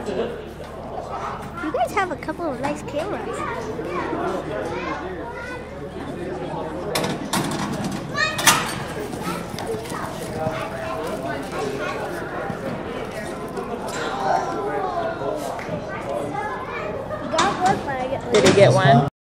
You guys have a couple of nice cameras. Did he get one?